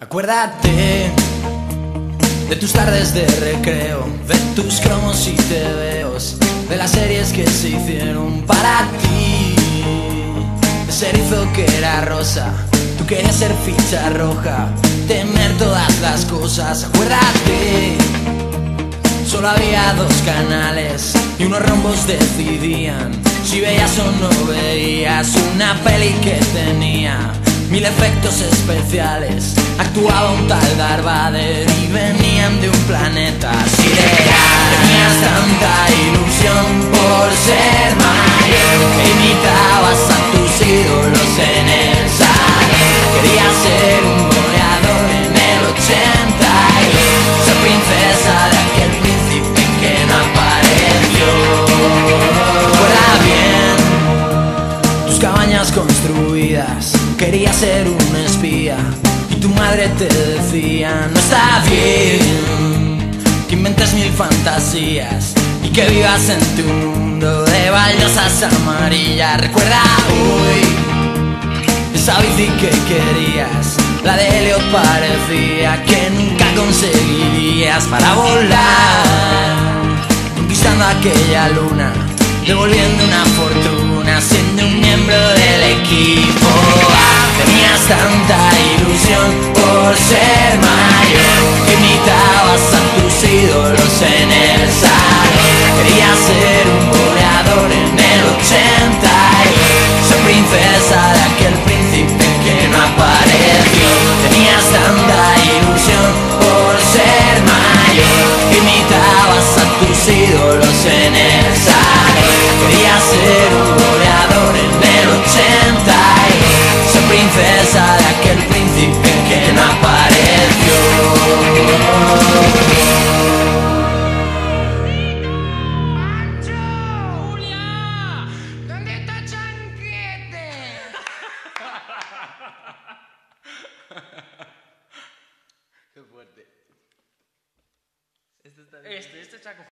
Acuérdate de tus tardes de recreo, de tus cromos y tebeos, de las series que se hicieron para ti. Ese erizo que era rosa, tú querías ser ficha roja, temer todas las cosas. Acuérdate, solo había dos canales y unos rombos decidían si veías o no veías una peli que tenía 1000 efectos especiales. Actuaba un tal Darth Vader y venían de un planeta sideral. Tenías tanta ilusión por ser mayor que imitabas a tus ídolos en el salón. Querías ser un goleador en el 82, ser princesa de aquel príncipe que no apareció. Recuerda bien tus cabañas construidas, querías ser un espía y tu madre te decía: no está bien que inventes 1000 fantasías y que vivas en tu mundo de baldosas amarillas. Recuerda hoy esa bici que querías, la de Helio parecía que nunca conseguirías para volar, conquistando aquella luna, devolviendo una fortuna, siendo un miembro del equipo. Tenías tanta ilusión por ser mayor que imitabas a tus ídolos en el salón. Querías ser un goleador en el 82, ser princesa de aquel príncipe que no apareció. Tenías tanta ilusión por ser mayor que imitabas a tus ídolos en el salón. Querías ser un goleador en el 82, ser princesa de aquel príncipe que no apareció. Julia, ¿dónde está Chanquete? Qué fuerte. Este Chaco.